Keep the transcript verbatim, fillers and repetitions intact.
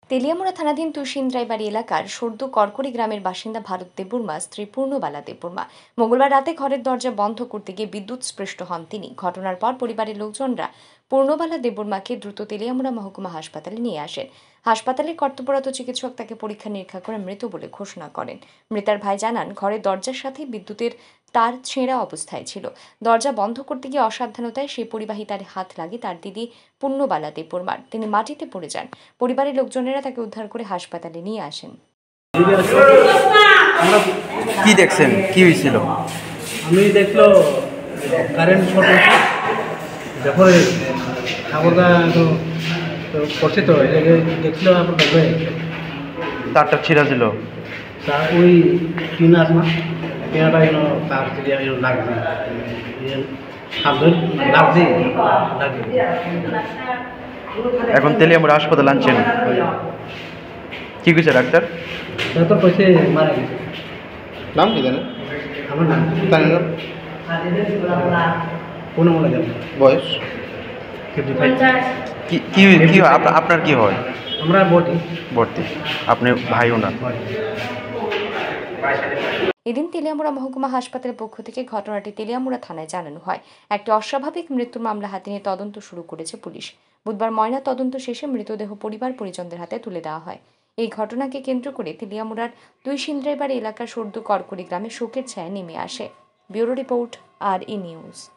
তেলিয়ামুড়া থানাধীন তুষিন্দ্রাইবাড়ি এলাকার সর্দু করকরি গ্রামের বাসিন্দা ভারত দেববর্মা স্ত্রী পূর্ণবালা দেববর্মা মঙ্গলবার রাতে ঘরের দরজা বন্ধ করতে গিয়ে বিদ্যুৎ স্পৃষ্ট হন তিনি। ঘটনার পর পরিবারের লোকজনরা পূর্ণবালা দেববর্মাকে দ্রুত তেলিয়ামুড়া মহকুমা হাসপাতালে নিয়ে আসেন। হাসপাতালে কর্তব্যরত চিকিৎসক তাকে পরীক্ষা নিরীক্ষা করে মৃত বলে ঘোষণা করেন। মৃতার ভাই জানান, ঘরের দরজার সাথে বিদ্যুতের তার ছেঁড়া অবস্থায় ছিল। দরজা বন্ধ করতে গিয়ে অসাবধানতায় সেই পরিবাহী তার হাত লাগে তার দিদি পূর্ণবালা দেববর্মার। তিনি মাটিতে পড়ে যান। পরিবারের লোকজনেরা তাকে উদ্ধার করে হাসপাতালে নিয়ে আসেন। কি দেখছেন, কি হয়েছিল? আমি দেখলো কারেন্ট শর্ট হয়েছে, যখন ঠাকুরদা করছে তো দেখছিল আমার দেখবে তারটা ছিঁড়া ছিল, তা ওই টিন আছে না, টিনাটা যেন তার লাগছে সাবধান লাগছে লাগছে। এখন তেলিয়ামুড়া হাসপাতাল আনছেন, কি কইছে ডাক্তার? ডাক্তার কইছে মারা গেছে। নাম কি জানেন? আমার নাম তার নাম কোনো মনে যাবে। বয়স ফিফটি ফাইভ। কি কি কি হয়? আপ- আপনার কি হয়? আমরা বটি ভর্তি, আপনি ভাইও না। এদিন তেলিয়ামুড়া মহকুমা হাসপাতালের পক্ষ থেকে ঘটনাটি তেলিয়ামুড়া থানায় জানানো হয়। একটি অস্বাভাবিক মৃত্যুর মামলা হাতে নিয়ে তদন্ত শুরু করেছে পুলিশ। বুধবার ময়না তদন্ত শেষে মৃতদেহ পরিবার পরিজনদের হাতে তুলে দেওয়া হয়। এই ঘটনাকে কেন্দ্র করে তেলিয়ামুড়ার তুষিন্দ্রাইবাড়ি এলাকার সর্দু করকরি গ্রামে শোকের ছায়া নেমে আসে। ব্যুরো রিপোর্ট, আর ই নিউজ।